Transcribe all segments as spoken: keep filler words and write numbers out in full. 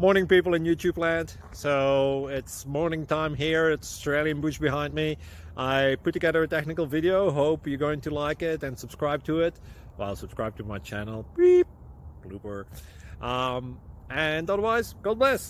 Morning, people in YouTube land. So it's morning time here. It's Australian bush behind me. I put together a technical video. Hope you're going to like it and subscribe to it. Well, subscribe to my channel. Beep. Blooper. Um, and otherwise, God bless.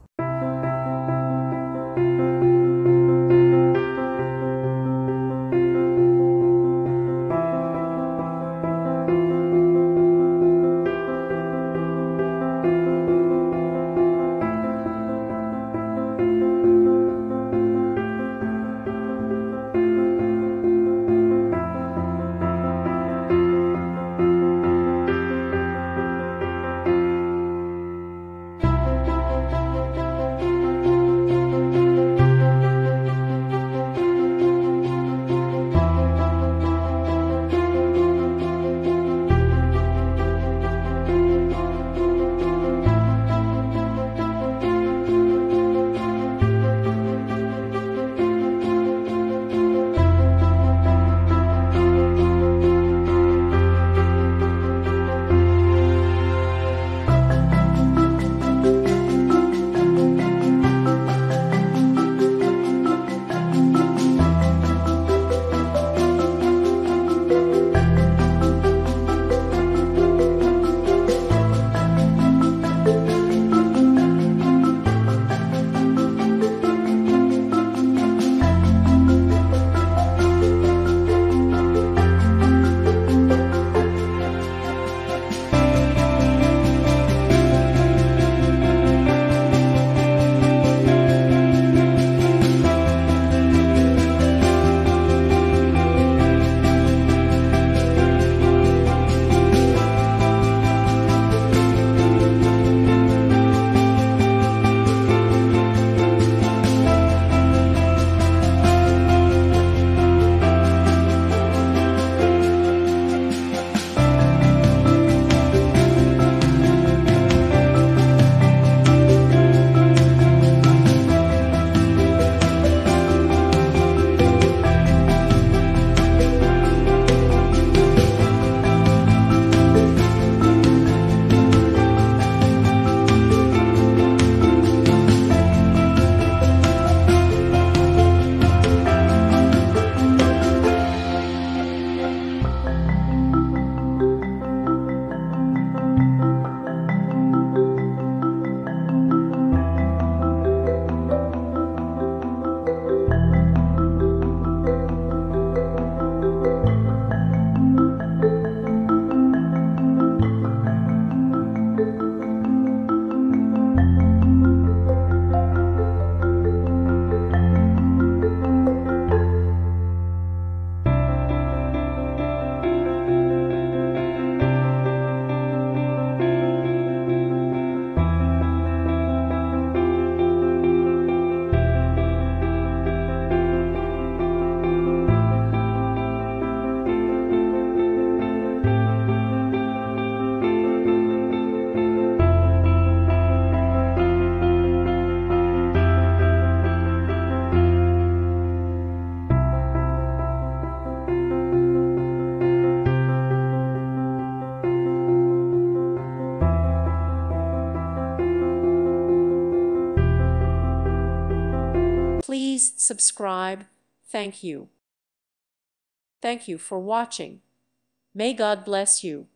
Please subscribe. Thank you. Thank you for watching. May God bless you.